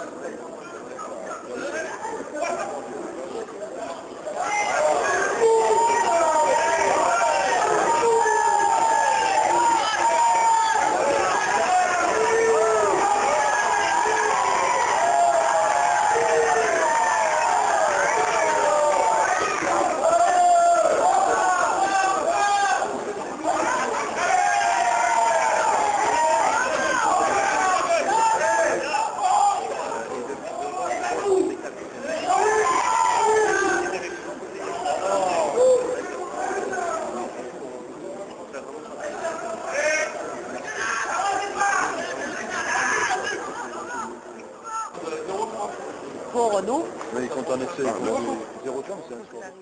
Pour Renault. Mais ils sont en essai. 0,30, c'est un score.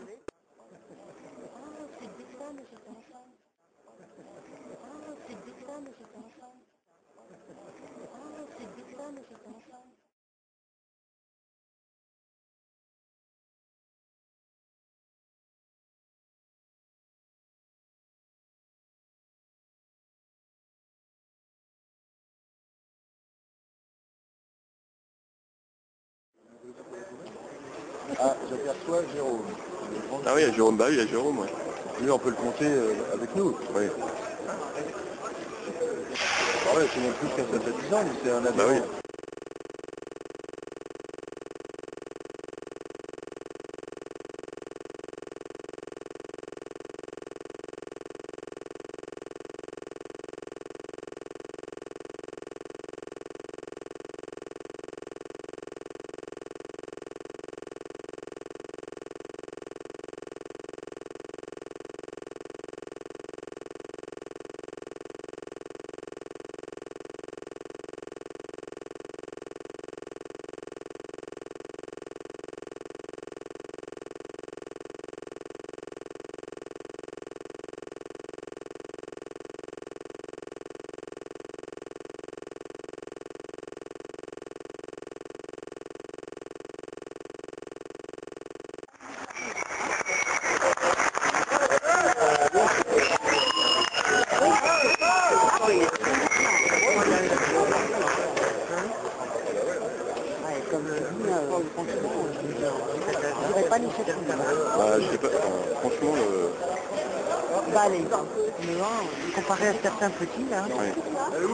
Ah, j'aperçois Jérôme. Ah oui, il y a Jérôme, bah oui, il y a Jérôme, ouais. Lui, on peut le compter avec nous. Oui. Ah ouais, c'est même plus qu'un sympathisant, mais c'est un adhérent. Bah oui. Comme je dis, franchement, je dirais pas les chèques. Bah, je sais pas, franchement, Bah, les comparé à certains petits, là. oui.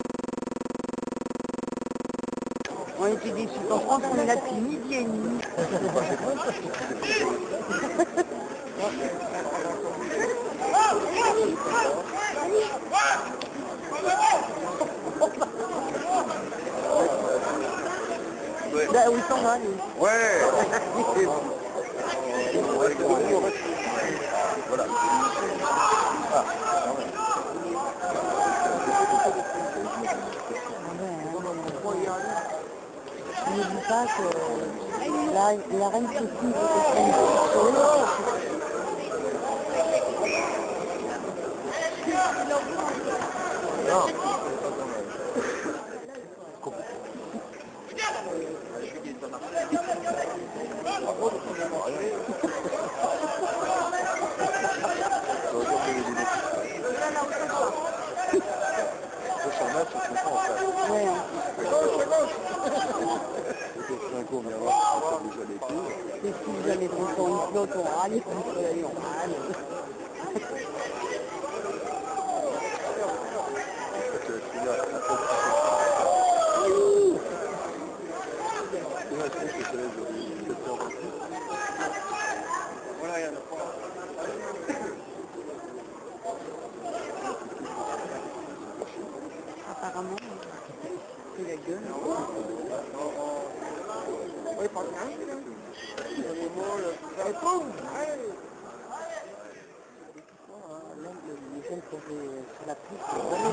On était déçus. En France, on est là depuis midi et demi. Là où ils sont là, lui. Ouais. Voilà. N'oublie pas que la reine Sophie était une et si jamais prend une flotte, on râle, il faut aller, on râle. Voilà, il y en a pas. Apparemment, c'est la gueule. Oui, pas de dingue, là. Et boum! Les jeunes corraient sur la piste,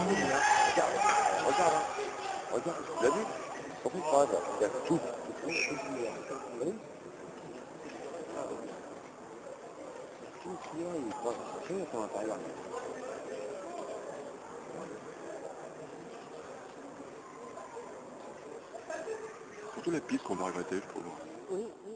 Regarde, tu l'as vu? Son fils par hasard, regarde, tout. Tout le client, il croit que c'est à l'intérieur. Surtout la piste qu'on va regretter, je trouve. oui, oui.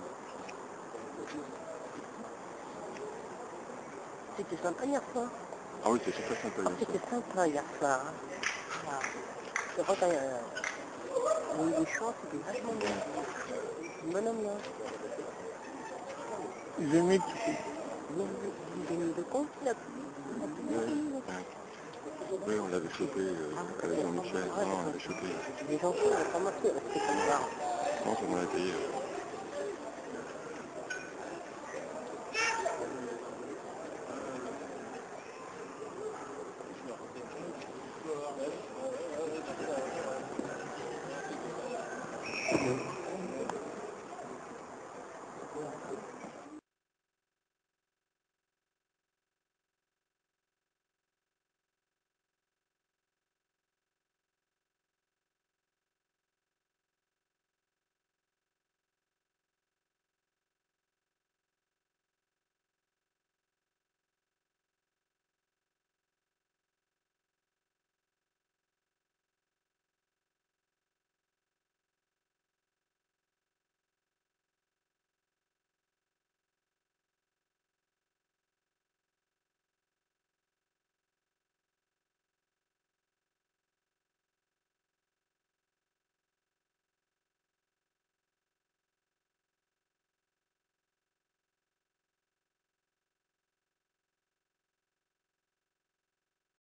C'était sa première fois. Ah oui, c'est super sympa. Ah, c'était sympa hier soir. Hein. Ah. C'est vrai qu'il y a les chants, c'était vachement bien. Bonhomme là. Ils aimaient de compte là. Oui, on l'avait chopé avec Jean-Michel. Non, on l'avait chopé. Les enfants, ils n'ont pas marqué, parce que ça me parle. Non, ça m'en a payé.